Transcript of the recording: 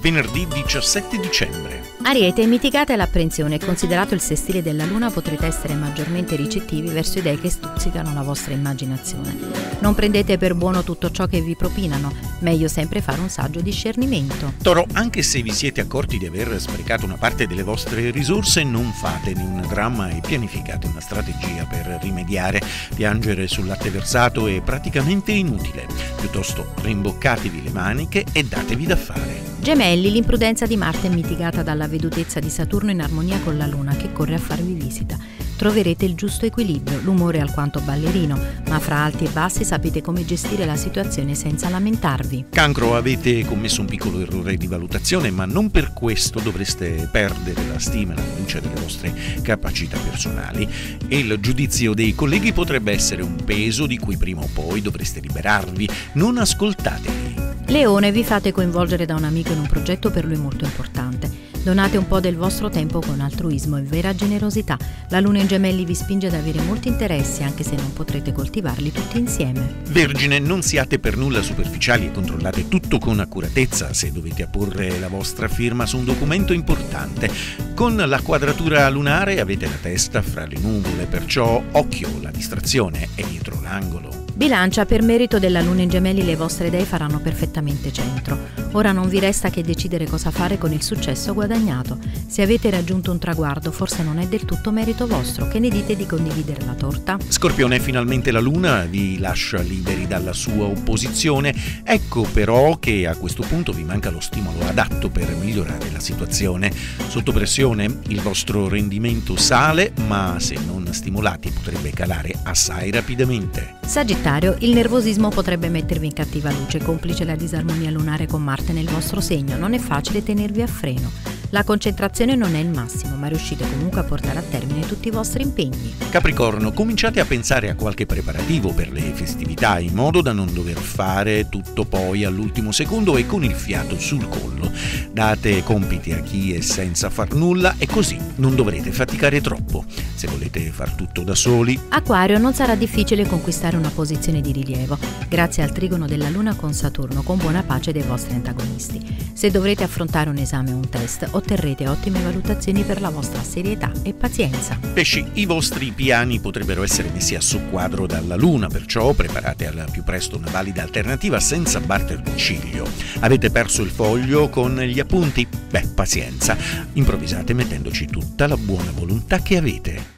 venerdì 17 dicembre. Ariete, mitigate l'apprensione e considerato il sestile della Luna potrete essere maggiormente ricettivi verso idee che stuzzicano la vostra immaginazione. Non prendete per buono tutto ciò che vi propinano, meglio sempre fare un saggio discernimento. Toro, anche se vi siete accorti di aver sprecato una parte delle vostre risorse, non fatene un dramma e pianificate una strategia per rimediare. Piangere sul latte versato è praticamente inutile, piuttosto rimboccatevi le maniche e datevi da fare. Gemelli, l'imprudenza di Marte è mitigata dalla vedutezza di Saturno in armonia con la Luna che corre a farvi visita. Troverete il giusto equilibrio, l'umore è alquanto ballerino, ma fra alti e bassi sapete come gestire la situazione senza lamentarvi. Cancro, avete commesso un piccolo errore di valutazione, ma non per questo dovreste perdere la stima e la fiducia delle vostre capacità personali e il giudizio dei colleghi potrebbe essere un peso di cui prima o poi dovreste liberarvi. Non ascoltatevi. Leone, vi fate coinvolgere da un amico in un progetto per lui molto importante. Donate un po' del vostro tempo con altruismo e vera generosità. La Luna in Gemelli vi spinge ad avere molti interessi, anche se non potrete coltivarli tutti insieme. Vergine, non siate per nulla superficiali e controllate tutto con accuratezza se dovete apporre la vostra firma su un documento importante. Con la quadratura lunare avete la testa fra le nuvole, perciò occhio, la distrazione è dietro l'angolo. Bilancia, per merito della Luna in Gemelli le vostre idee faranno perfettamente centro. Ora non vi resta che decidere cosa fare con il successo guadagnato. Se avete raggiunto un traguardo, forse non è del tutto merito vostro. Che ne dite di condividere la torta? Scorpione, finalmente la Luna vi lascia liberi dalla sua opposizione. Ecco però che a questo punto vi manca lo stimolo adatto per migliorare la situazione. Sotto pressione il vostro rendimento sale, ma se non stimolati potrebbe calare assai rapidamente. Sagittario, il nervosismo potrebbe mettervi in cattiva luce, complice la disarmonia lunare con Marte nel vostro segno. Non è facile tenervi a freno. La concentrazione non è il massimo, ma riuscite comunque a portare a termine tutti i vostri impegni. Capricorno, cominciate a pensare a qualche preparativo per le festività, in modo da non dover fare tutto poi all'ultimo secondo e con il fiato sul collo. Date compiti a chi è senza far nulla e così non dovrete faticare troppo. Se volete far tutto da soli. Acquario, non sarà difficile conquistare una posizione di rilievo, grazie al trigono della Luna con Saturno, con buona pace dei vostri antagonisti. Se dovrete affrontare un esame o un test, otterrete ottime valutazioni per la vostra serietà e pazienza. Pesci, i vostri piani potrebbero essere messi a soqquadro dalla Luna, perciò preparate al più presto una valida alternativa senza batter di ciglio. Avete perso il foglio con gli appunti? Beh, pazienza, improvvisate mettendoci tutta la buona volontà che avete.